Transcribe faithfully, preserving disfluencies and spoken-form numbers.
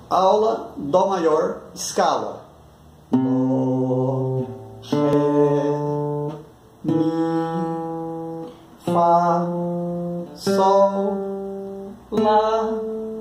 Aula Dó maior, escala. Dó, Ré, Mi, Fá, Sol, Lá,